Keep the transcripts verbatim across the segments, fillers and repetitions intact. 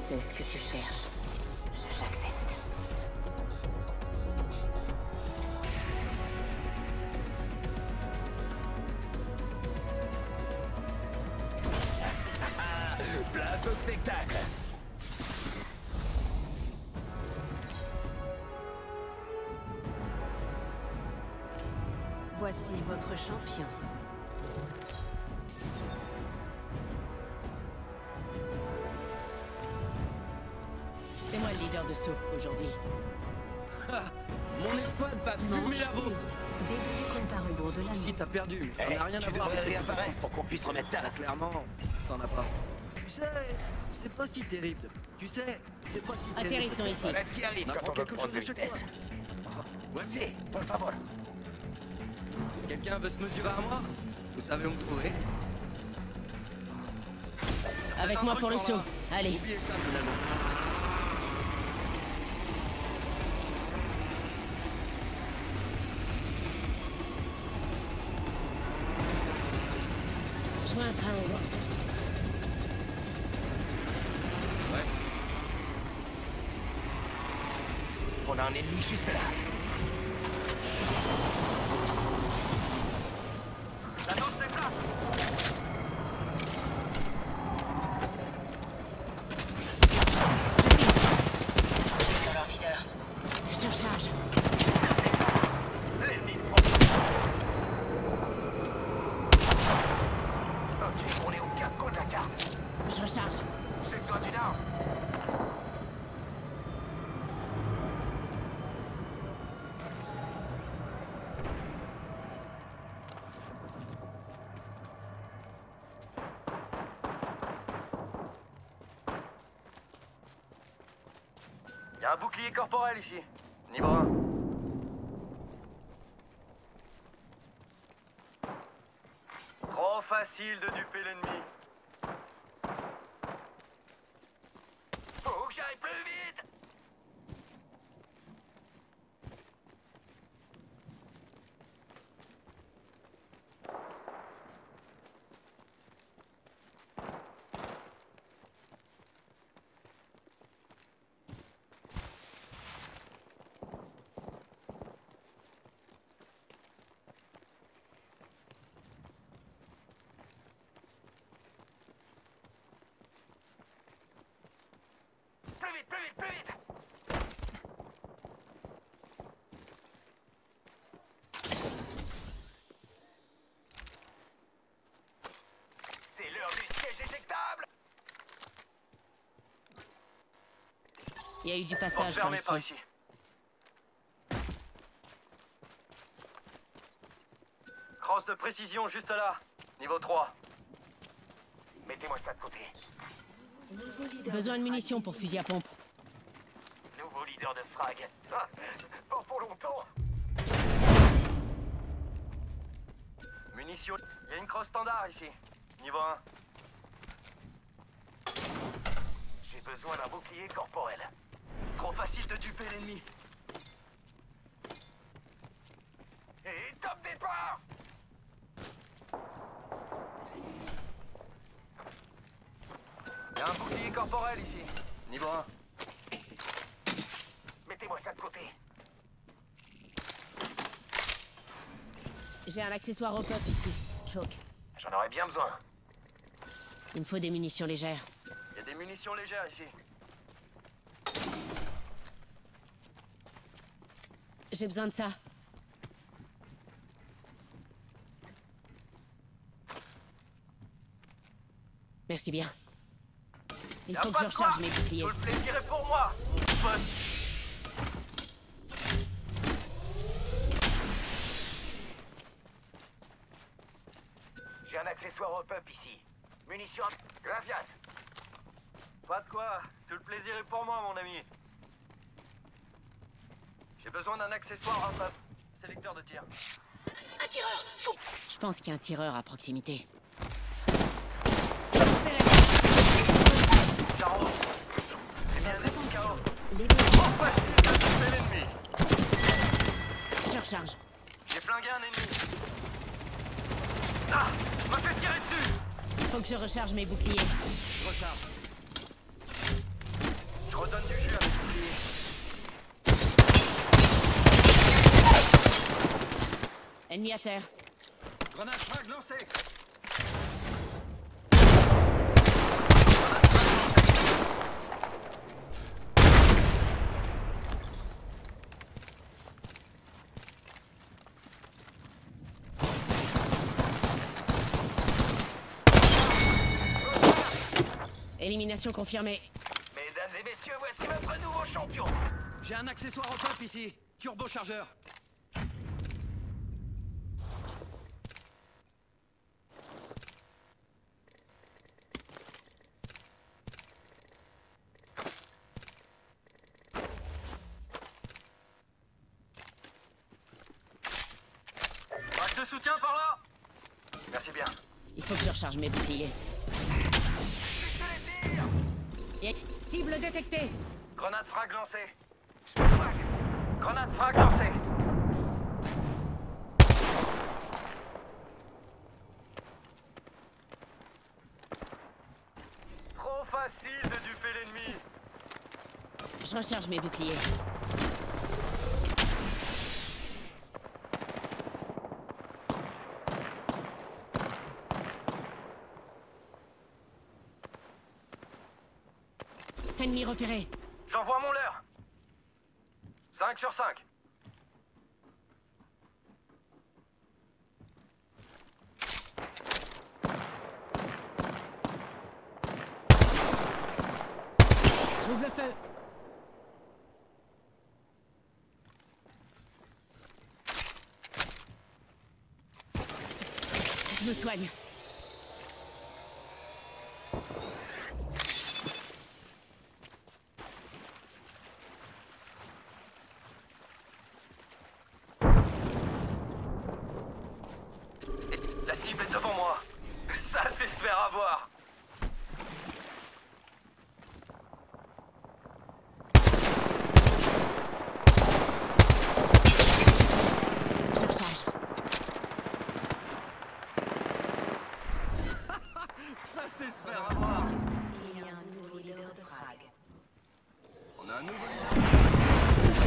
sais ce que tu cherches. J'accepte. Place au spectacle. Voici votre champion. C'est moi le leader de saut aujourd'hui. Mon escouade va fumer la vôtre. Début du compte à rebours de la Si nuit. t'as perdu, mais ça Eh, n'a rien tu à voir devrais avec tes réapparaître compétences. pour qu'on puisse remettre ça. Ah, clairement, ça n'en a pas. Tu sais, c'est pas si terrible. Tu sais, c'est pas si terrible. Atterrissons ici. Voilà ce qui arrive On quand apprend on veut quelque prendre chose de à chaque fois. vitesse. Enfin, ouais. Si, por favor. Quelqu'un veut se mesurer à moi? Vous savez où me trouver. Avec Un moi truc pour le par saut. là. Allez. Oubliez ça, finalement. Je vois un train au loin. Ouais. On a un ennemi juste là. La danse s'éclate. Dans leur viseur. Je recharge. L'ennemi. Ok, on est aux quatre coins de la carte. Je recharge. J'ai besoin d'une arme. Il y a un bouclier corporel ici. Niveau un. Trop facile de duper l'ennemi. Faut que j'aille plus vite. Plus vite, plus vite, plus vite. C'est l'heure du siège éjectable. Il y a eu du Porte passage par fermée par ici. ici. Crosse de précision juste là. Niveau trois. Mettez-moi ça de côté. Besoin de munitions pour fusil à pompe. Nouveau leader de frag. Ah, pas pour longtemps. Munitions. Il y a une crosse standard ici. Niveau un. J'ai besoin d'un bouclier corporel. Trop facile de duper l'ennemi. Et top départ. Il y a un bouclier corporel ici. Niveau un. Mettez-moi ça de côté. J'ai un accessoire au pop ici. Choc. J'en aurais bien besoin. Il me faut des munitions légères. Il y a des munitions légères ici. J'ai besoin de ça. Merci bien. Il Y a faut que pas je de quoi. recharge mes boucliers. Tout le plaisir est pour moi, mon pote. J'ai un accessoire au pub ici. Munitions. Gravias. Pas de quoi. Tout le plaisir est pour moi, mon ami. J'ai besoin d'un accessoire en top. Sélecteur de tir. Un tireur. Fou. Je pense qu'il y a un tireur à proximité. J'arrose. C'est bien un K O. Les deux. Trop facile de tuer l'ennemi. Je recharge. J'ai flingué un ennemi. Ah, je me fais tirer dessus. Il faut que je recharge mes boucliers. Je recharge. Ennemi à terre. Grenade frag lancée. Élimination confirmée. Mesdames et messieurs, voici votre nouveau champion. J'ai un accessoire au top ici. Turbochargeur. Pack de soutien par là. Merci bien. Il faut que je recharge mes boucliers. Et cible détectée. Grenade frag lancée. Frag. Grenade frag lancée. Trop facile de duper l'ennemi. Je recharge mes boucliers. Ennemi repéré. J'envoie mon leurre. cinq sur cinq. J'ouvre le feu. Je me soigne. La cible est devant moi. Ça, c'est se faire avoir. Je recharge. Ça c'est se faire avoir. Il y a un nouveau leader de frag. On a un nouveau leader.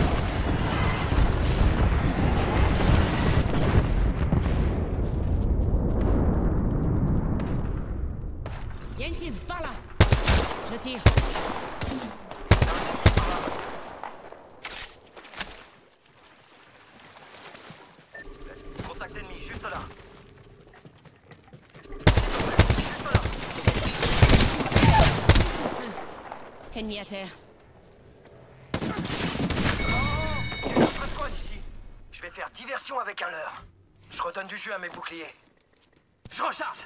Il y a une cible par là. Je tire. Contact ennemi, juste là. Ennemi à terre. Oh, il y a un squad ici. Je vais faire diversion avec un leurre. Je redonne du jus à mes boucliers. Je recharge.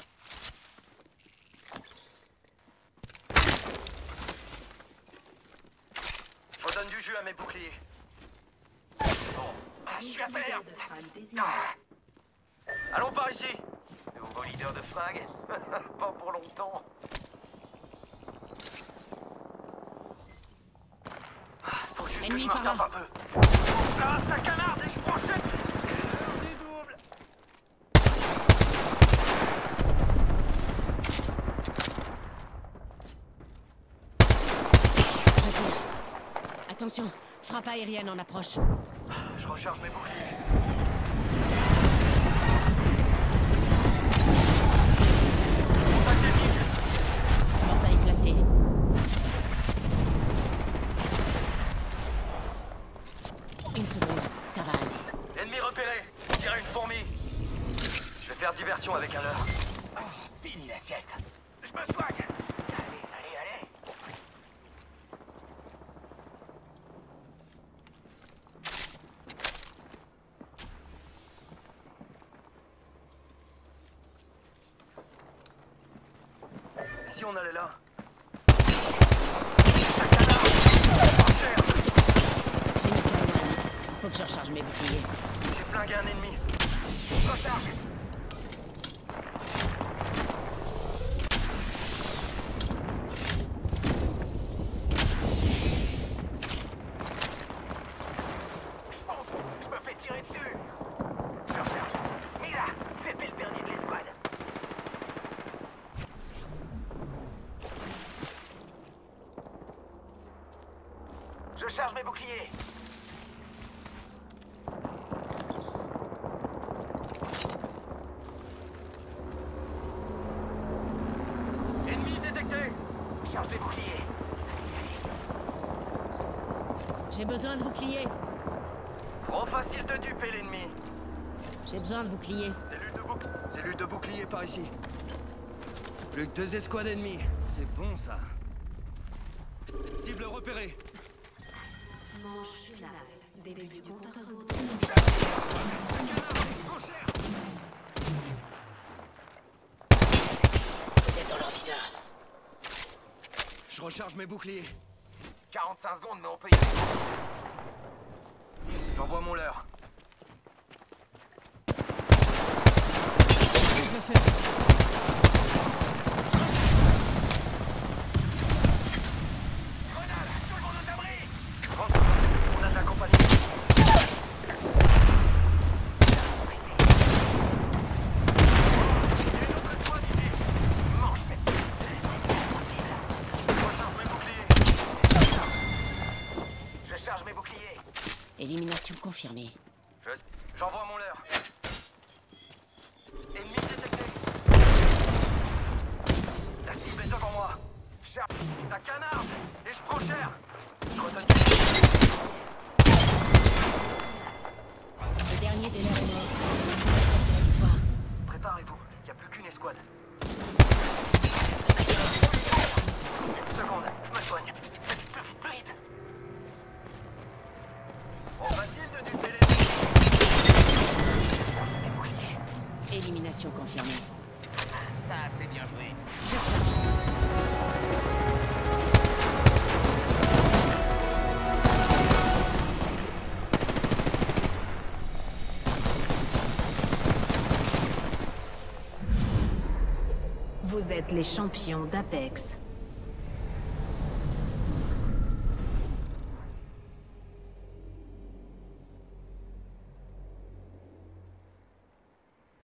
Je redonne du jus à mes boucliers. Bon, ah, je suis à terre. Ah. Allons par ici. Nouveau leader de frag. Pas pour longtemps. Faut juste que Ennemi je me par là. retape un peu. Ah, ça canarde et je brochette. L'heure du double. Je tire. Attention, frappe aérienne en approche. Je recharge mes boucliers. Contact ennemi. Portail placé. Une seconde, ça va aller. Ennemi repéré. On dirait une fourmi. Je vais faire diversion avec un leurre. Ah, fini la sieste. Je me soigne. Allez, allez, allez. Si on allait là. J'ai mis K O un. Faut que je recharge mes boucliers. J'ai flingué un ennemi. Recharge. Je me fais tirer dessus. Je recharge. Mila, c'était le dernier de l'escouade. Je charge mes boucliers. Charge les boucliers. J'ai besoin de bouclier. Trop facile de duper l'ennemi. J'ai besoin de bouclier. Cellule de, bouc... Cellule de bouclier par ici. Plus que deux escouades ennemies. C'est bon, ça. Cible repérée. Manche finale. Début du compte à rebours. Vous êtes dans leur viseur. Je recharge mes boucliers. quarante-cinq secondes, mais on peut y aller. J'envoie mon leurre. Grenade, tout le monde aux abris. Rentre, on a de la compagnie. Il y a une autre squad ici. Mange cette... Je recharge mes boucliers. Je charge mes boucliers. Élimination confirmée. Je... J'envoie mon leurre. Ennemi détecté. La cible est devant moi. Charge. Ça canarde. Et je prends cher. Je redonne Le dernier des leurs est mort. Proche de la victoire. Préparez-vous, il n'y a plus qu'une escouade. Une seconde, je me soigne. Plus vite, plus vite. Trop facile de duper les... Les boucliers. Élimination confirmée. Ah, ça, c'est bien joué. Vous êtes les champions d'Apex.